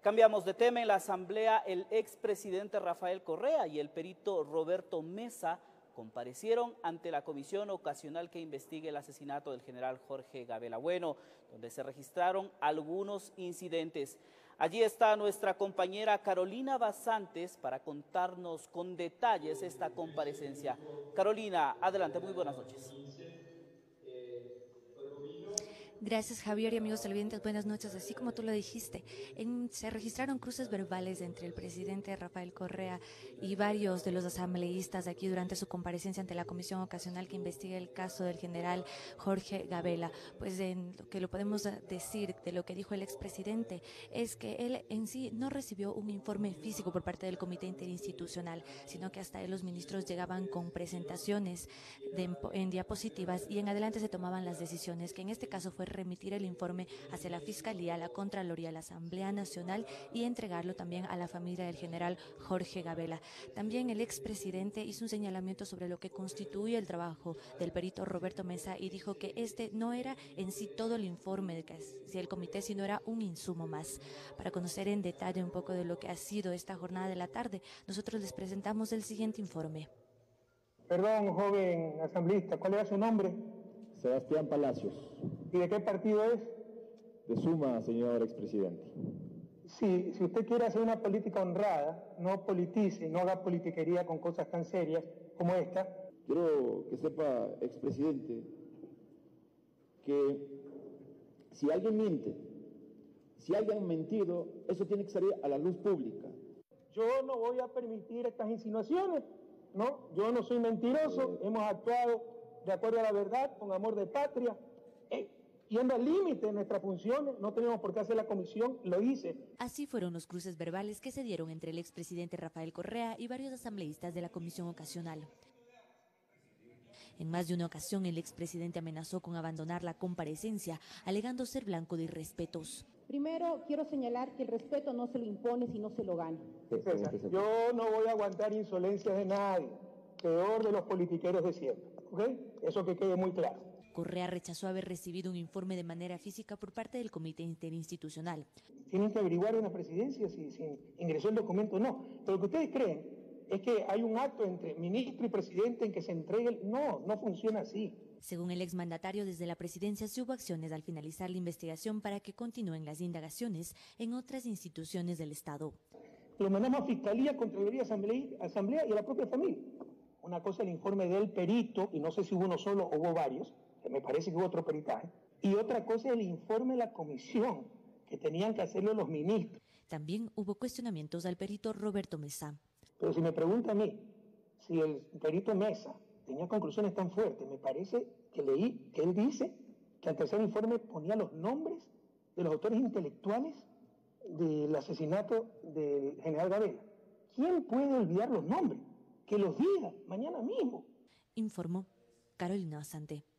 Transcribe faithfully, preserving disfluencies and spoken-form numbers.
Cambiamos de tema. En la asamblea, el expresidente Rafael Correa y el perito Roberto Mesa comparecieron ante la comisión ocasional que investigue el asesinato del general Jorge Gabela Bueno, donde se registraron algunos incidentes. Allí está nuestra compañera Carolina Basantes para contarnos con detalles esta comparecencia. Carolina, adelante, muy buenas noches. Gracias, Javier, y amigos televidentes, buenas noches. Así como tú lo dijiste, en, se registraron cruces verbales entre el presidente Rafael Correa y varios de los asambleístas aquí durante su comparecencia ante la comisión ocasional que investiga el caso del general Jorge Gabela. Pues en lo que lo podemos decir de lo que dijo el expresidente es que él en sí no recibió un informe físico por parte del comité interinstitucional, sino que hasta él los ministros llegaban con presentaciones de, en diapositivas y en adelante se tomaban las decisiones, que en este caso fue remitir el informe hacia la Fiscalía, la Contraloría, la Asamblea Nacional y entregarlo también a la familia del general Jorge Gabela. También el expresidente hizo un señalamiento sobre lo que constituye el trabajo del perito Roberto Mesa y dijo que este no era en sí todo el informe del comité, sino era un insumo más. Para conocer en detalle un poco de lo que ha sido esta jornada de la tarde, nosotros les presentamos el siguiente informe. Perdón, joven asambleísta, ¿cuál era su nombre? Sebastián Palacios. ¿Y de qué partido es? De Suma, señor expresidente. Sí, si usted quiere hacer una política honrada, no politice, no haga politiquería con cosas tan serias como esta. Quiero que sepa, expresidente, que si alguien miente, si alguien ha mentido, eso tiene que salir a la luz pública. Yo no voy a permitir estas insinuaciones, ¿no? Yo no soy mentiroso, hemos actuado de acuerdo a la verdad, con amor de patria, eh, yendo al límite de nuestras funciones. No tenemos por qué hacer la comisión, lo hice. Así fueron los cruces verbales que se dieron entre el expresidente Rafael Correa y varios asambleístas de la comisión ocasional. En más de una ocasión, el expresidente amenazó con abandonar la comparecencia, alegando ser blanco de irrespetos. Primero, quiero señalar que el respeto no se lo impone, sino se lo gana. César, yo no voy a aguantar insolencias de nadie, peor de los politiqueros de siempre. ¿Ok? Eso que quede muy claro. Correa rechazó haber recibido un informe de manera física por parte del comité interinstitucional. Tienen que averiguar en la presidencia si, si ingresó el documento o no. Pero lo que ustedes creen es que hay un acto entre ministro y presidente en que se entregue el... No, no funciona así. Según el exmandatario, desde la presidencia se hubo acciones al finalizar la investigación para que continúen las indagaciones en otras instituciones del Estado. Lo mandamos a Fiscalía, Contraloría, Asamblea, Asamblea y a la propia familia. Una cosa el informe del perito, y no sé si hubo uno solo o hubo varios, que me parece que hubo otro peritaje, y otra cosa el informe de la comisión, que tenían que hacerlo los ministros. También hubo cuestionamientos al perito Roberto Mesa. Pero si me pregunta a mí, si el perito Mesa tenía conclusiones tan fuertes, me parece que leí que él dice que al tercer informe ponía los nombres de los autores intelectuales del asesinato del general Gabela. ¿Quién puede olvidar los nombres? Que los diga mañana mismo. Informó Carolina Basante.